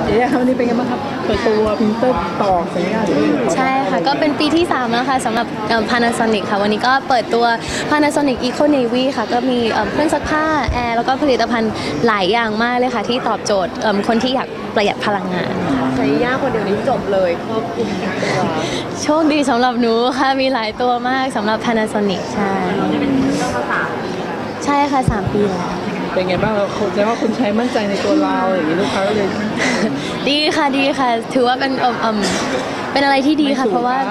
ครับวันนี้เป็นไงบ้างครับเปิดตัวพิมพ์เตอร์ต่อสัญญาหรือใช่ค่ะก็เป็นปีที่3แล้วค่ะสำหรับPanasonic ค่ะวันนี้ก็เปิดตัว Panasonic Eco Navy ค่ะก็มีเครื่องซักผ้าแอร์แล้วก็ผลิตภัณฑ์หลายอย่างมากเลยค่ะที่ตอบโจทย์คนที่อยากประหยัดพลังงานใช้ยากคนเดียวนี้จบเลยครอบคลุมตัวโชคดีสำหรับหนูค่ะมีหลายตัวมากสำหรับ Panasonic ใช่ใช่ค่ะ3 ปีแล้วเป็นไงบ้างเราแสดงว่าคุณใช้มั่นใจในตัวเราอย่างนี้ลูกค้าก็เลยดีค่ะดีค่ะถือว่าเป็นอะไรที่ดีค่ะเพราะว่า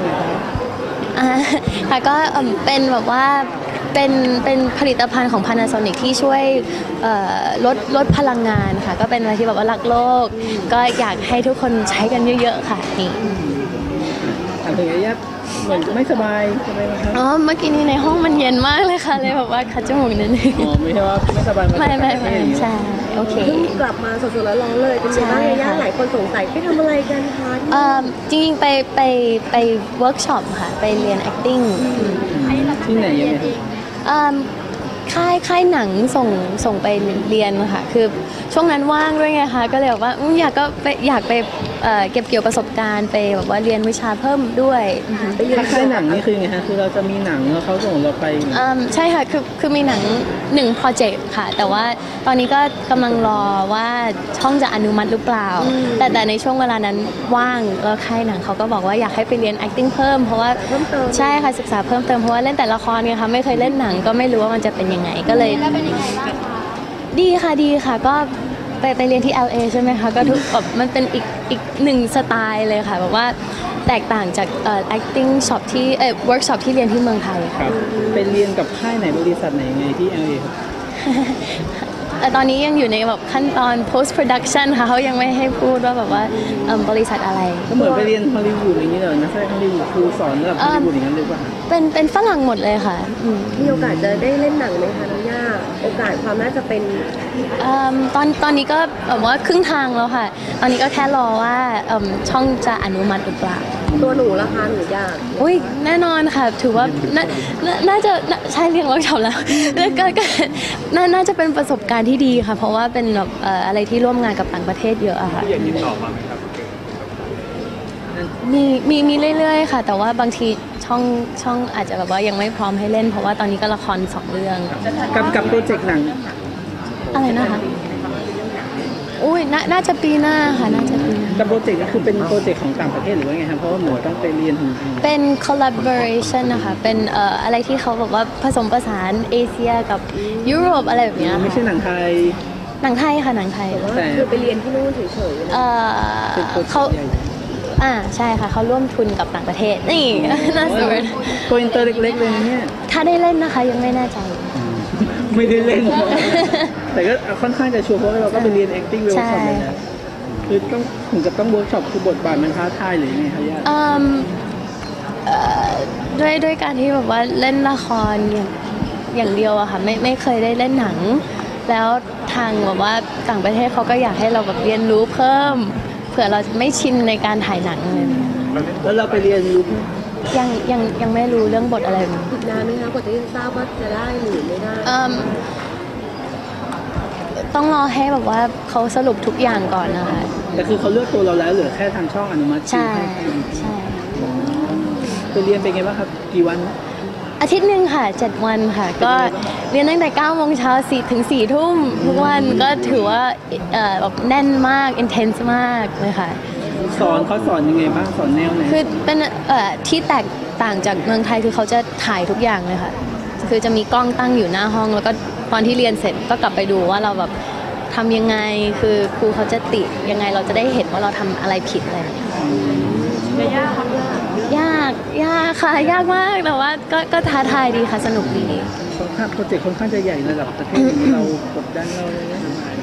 ค่ะก็เป็นแบบว่าเป็นผลิตภัณฑ์ของ Panasonic ที่ช่วยลดพลังงานค่ะก็เป็นอะไรที่แบบว่ารักโลกก็อยากให้ทุกคนใช้กันเยอะๆค่ะนี่ถามถึงระยะเหมือนไม่สบายไหมครับอ๋อเมื่อกี้นี้ในห้องมันเย็นมากเลยค่ะเลยแบบว่าคัดจมูกนิดนึงอ๋อไม่ใช่ว่าไม่สบายไม่ใช่โอเคเพิ่งกลับมาสดๆแล้วร้องเลยเป็นยังไงบ้างย่าหลายคนสงสัยไปทำอะไรกันคะจริงๆไปเวิร์กช็อปค่ะไปเรียน acting ที่ไหนยังไงค่ายหนังส่งไปเรียนค่ะคือช่วงนั้นว่างด้วยไงคะก็เลยแบบว่าอยากไปเก็บเกี่ยวประสบการณ์ไปแบบว่าเรียนวิชาเพิ่มด้วยค่ายหนังนี่คือไงฮะคือเราจะมีหนังแล้วเขาส่งเราไปใช่ค่ะคือมีหนัง1 โปรเจกต์ค่ะแต่ว่าตอนนี้ก็กำลังรอว่าช่องจะอนุมัติหรือเปล่าแต่ในช่วงเวลานั้นว่างแล้วค่ายหนังเขาก็บอกว่าอยากให้ไปเรียน acting เพิ่มเพราะว่าใช่ค่ะศึกษาเพิ่มเติมเพราะว่าเล่นแต่ละครไงคะไม่เคยเล่นหนังก็ไม่รู้ว่ามันจะเป็นยังไงก็เลยดีค่ะก็ไปเรียนที่ LA ใช่ไหมคะก็ทุกแบบมันเป็นอีกหนึ่งสไตล์เลยค่ะแบบว่าแตกต่างจากacting shop ที่workshop ที่เรียนที่เมืองไทยครับไปเรียนกับค่ายไหนบริษัทไหนไงที่ LA ครับตอนนี้ยังอยู่ในแบบขั้นตอน post production ค่ะเขายังไม่ให้พูดว่าแบบว่าบริษัทอะไรก็เหมือนไปเรียนฮอลลีวูดอย่างนี้เลยนะใช่ฮอลลีวูดครูสอนระดับฮอลลีวูดอย่างนั้นเลยป่ะเป็นฝรั่งหมดเลยค่ะมีโอกาสจะได้เล่นหนังไหมคะน้องย่าโอกาสความน่าจะเป็นตอนนี้ก็แบบว่าครึ่งทางแล้วค่ะตอนนี้ก็แค่รอว่าช่องจะอนุมัติหรือเปล่าตัวหนูราคาหนูยากอุ้ยแน่นอนค่ะถือว่าน่าจะใช่เรียนเวิร์กช็อปแล้วก็น่าจะเป็นประสบการณ์ที่ดีค่ะเพราะว่าเป็นแบบอะไรที่ร่วมงานกับต่างประเทศเยอะอะค่ะอยากติดต่อมาไหมครับมีเรื่อยๆค่ะแต่ว่าบางทีช่องอาจจะแบบว่ายังไม่พร้อมให้เล่นเพราะว่าตอนนี้ก็ละคร2 เรื่องกับโปรเจกต์หนังอะไรนะคะอุ้ยน่าจะปีหน้าค่ะน่าจะปีหน้าแต่โปรเจกต์ก็คือเป็นโปรเจกต์ของต่างประเทศหรือว่าไงครับเพราะว่าหนูต้องไปเรียนเป็น collaboration นะคะเป็นอะไรที่เขาบอกว่าผสมผสานเอเชียกับยุโรปอะไรแบบนี้ไม่ใช่หนังไทยค่ะหนังไทยแต่คือไปเรียนที่นู่นเฉยๆเขาใช่ค่ะเขาร่วมทุนกับต่างประเทศนี่น่าสนตัวอินเตอร์เล็กๆเลยเนี่ยถ้าได้เล่นนะคะยังไม่แน่ใจไม่ได้เล่นแต่ก็ค่อนข้างจะชัวร์เพราะเราก็ไปเรียน acting เวิร์กช็อปเลยนะคือต้องเวิร์กช็อปคือบทบาทมันท้าทายหรือไงคะย่าด้วยการที่แบบว่าเล่นละครอย่างเดียวอะค่ะไม่เคยได้เล่นหนังแล้วทางแบบว่าต่างประเทศเขาก็อยากให้เราแบบเรียนรู้เพิ่มเผื่อเราไม่ชินในการถ่ายหนังเลยแล้วเราไปเรียนรู้ยังไม่รู้เรื่องบทอะไรอีกนานไหมคะกว่าจะทราบว่าจะได้หรือไม่ได้ต้องรอให้แบบว่าเขาสรุปทุกอย่างก่อนนะคะแต่คือเขาเลือกตัวเราแล้วเหลือแค่ทางช่องอนุมัติใช่ไปเรียนเป็นไงบ้างครับกี่วันอาทิตย์หนึ่งค่ะ7 วันค่ะก็เรียนตั้งแต่9 โมงเช้าถึง4 ทุ่มทุกวันก็ถือว่าแบบแน่นมาก intense มากเลยค่ะเขาสอนยังไงบ้างสอนแนวไหนคือเป็นที่แตกต่างจากเมืองไทยคือเขาจะถ่ายทุกอย่างเลยค่ะคือจะมีกล้องตั้งอยู่หน้าห้องแล้วก็ตอนที่เรียนเสร็จก็กลับไปดูว่าเราแบบทำยังไงคือครูเขาจะติยังไงเราจะได้เห็นว่าเราทำอะไรผิดอะไรยากค่ะยากมากแต่ว่าก็ท้าทายดีค่ะสนุกดีโปรเจกต์ค่อนข้างจะใหญ่ระดับประเทศเรากดดันเราเลย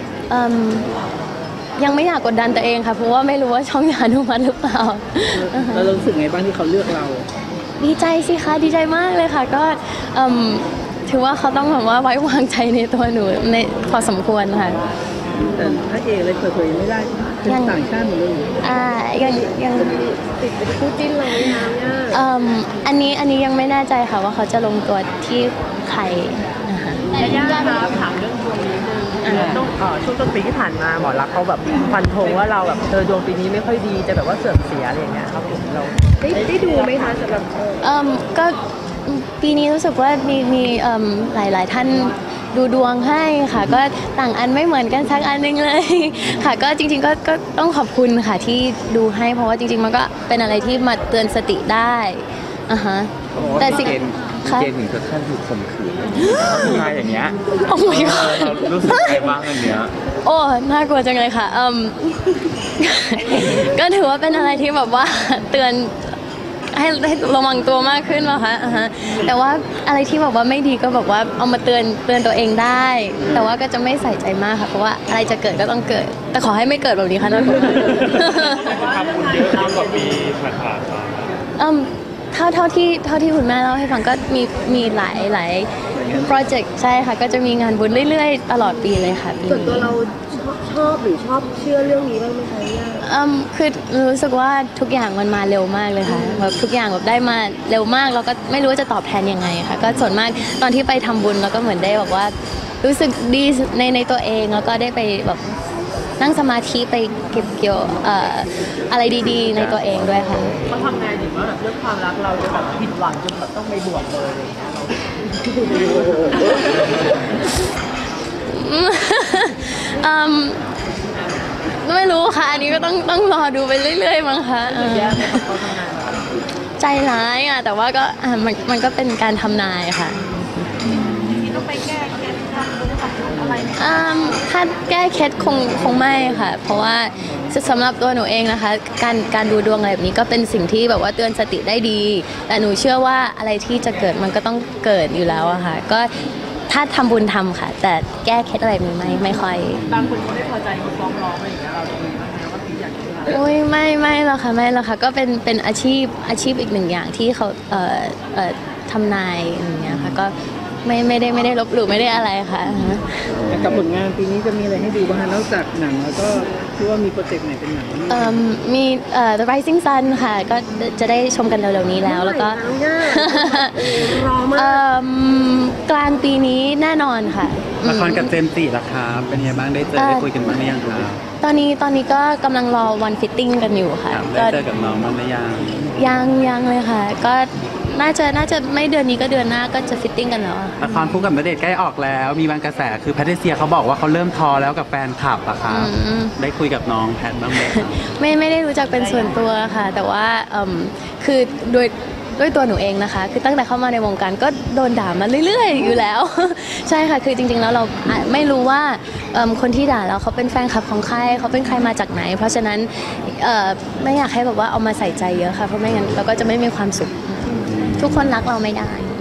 ยังไม่อยากกดดันตัวเองค่ะเพราะว่าไม่รู้ว่าช่องจะอนุมัติหรือเปล่าแล้วรู้สึกไงบ้างที่เขาเลือกเราดีใจสิคะดีใจมากเลยค่ะก็ถือว่าเขาต้องแบบว่าไว้วางใจในตัวหนูในพอสมควรค่ะแต่พระเอกเลยเปิดเผยไม่ได้เป็นต่างชาติหมดเลยยังติดเป็นคู่จิ้นเราไหมคะอันนี้ยังไม่แน่ใจค่ะว่าเขาจะลงตัวที่ใครนะคะย่าถามเรื่องดวงนิดนึงต้องช่วงต้นปีที่ผ่านมาหมอรักษณ์เขาแบบฟันธงว่าเราแบบดวงปีนี้ไม่ค่อยดีจะแบบว่าเสื่อมเสียอะไรอย่างเงี้ยครับผมเราได้ดูไหมคะสำหรับก็ปีนี้รู้สึกว่ามีหลายท่านดูดวงให้ค่ะก็ต่างอันไม่เหมือนกันสักอันนึงเลยค่ะก็จริงๆก็ต้องขอบคุณค่ะที่ดูให้เพราะว่าจริงๆมันก็เป็นอะไรที่มาเตือนสติได้ฮะแต่สิ่งเกณฑ์ถึงขั้นถูกข่มขืนมาอย่างเงี้ยโอ้ my god เรารู้สึกไงบ้างอันเนี้ยโอ้น่ากลัวจังเลยค่ะก็ถือว่าเป็นอะไรที่แบบว่าเตือนให้ระวังตัวมากขึ้นป่ะคะแต่ว่าอะไรที่แบบว่าไม่ดีก็แบบว่าเอามาเตือนตัวเองได้ แต่ว่าก็จะไม่ใส่ใจมากค่ะเพราะว่าอะไรจะเกิดก็ต้องเกิด แต่ขอให้ไม่เกิดแบบนี้ค่ะนะคุณทำบุญเยอะกว่าปีผ่านมาเท่าที่คุณแม่เล่าให้ฟังก็มีหลายโปรเจกต์ใช่ค่ะก็จะมีงานบุญเรื่อยๆตลอดปีเลยค่ะส่วนตัวเราชอบหรือชอบเชื่อเรื่องนี้บ้างไหมคะคือรู้สึกว่าทุกอย่างมันมาเร็วมากเลยค่ะแบบทุกอย่างแบบได้มาเร็วมากแล้วก็ไม่รู้ว่าจะตอบแทนยังไงค่ะก็ส่วนมากตอนที่ไปทำบุญแล้วก็เหมือนได้แบบว่ารู้สึกดีในตัวเองแล้วก็ได้ไปแบบนั่งสมาธิไปเก็บเกี่ยวอะไรดีๆในตัวเองด้วยค่ะเขาทำงานถึงว่าแบบเรื่องความรักเราจะแบบผิดหวังจนแบบต้องไปบวชเลยไม่รู้ค่ะอันนี้ก็ต้องรอดูไปเรื่อยๆมั้งคะใจร้ายอ่ะแต่ว่าก็มันก็เป็นการทำนายค่ะต้องไปแก้เคล็ดทำบุญทำอะไรถ้าแก้เคล็ดคงไม่ค่ะเพราะว่าสำหรับตัวหนูเองนะคะการดูดวงอะไรแบบนี้ก็เป็นสิ่งที่แบบว่าเตือนสติได้ดีแต่หนูเชื่อว่าอะไรที่จะเกิดมันก็ต้องเกิดอยู่แล้วอะค่ะก็ถ้าทำบุญทำค่ะแต่แก้เคล็ดอะไรไม่ค่อยบางคนเขาไม่พอใจเขาฟ้องร้องอะไรอย่างเงี้ยเราจะมีบ้างไหมว่าพี่อยากจะโอ้ยไม่หรอกค่ะก็เป็นอาชีพอีกหนึ่งอย่างที่เขาทำนายอย่างเงี้ยค่ะก็ไม่ได้ลบหลู่ไม่ได้อะไรค่ะกับผลงานปีนี้จะมีอะไรให้ดูบ้างนอกจากหนังแล้วก็คิดว่ามีโปรเจกต์ไหนเป็นหนังมี The Rising Sun ค่ะก็จะได้ชมกันเร็วๆนี้แล้วก็รอมากกลางปีนี้แน่นอนค่ะละครกับเจมส์จิล่ะครับเป็นยังไงบ้างได้คุยกันบ้างหรือยังครับตอนนี้ก็กำลังรอวันฟิตติ้งกันอยู่ค่ะได้เจอกับน้องบ้างหรือยังเลยค่ะก็น่าจะไม่เดือนนี้ก็เดือนหน้าก็จะฟิตติ้งกันแล้วละครคู่กับณเดชน์ใกล้ออกแล้วมีบางกระแสคือแพทริเซียเขาบอกว่าเขาเริ่มท้อแล้วกับแฟนคลับอะครับได้คุยกับน้องแพทบ้างไหมไม่ได้รู้จักเป็นส่วนตัวค่ะแต่ว่าคือด้วยตัวหนูเองนะคะคือตั้งแต่เข้ามาในวงการก็โดนด่ามาเรื่อยๆอยู่แล้วใช่ค่ะคือจริงๆแล้วเราไม่รู้ว่าคนที่ด่าเราเขาเป็นแฟนคลับของใครเขาเป็นใครมาจากไหนเพราะฉะนั้นไม่อยากให้แบบว่าเอามาใส่ใจเยอะค่ะเพราะไม่งั้นเราก็จะไม่มีความสุขทุกคนรักเราไม่ได้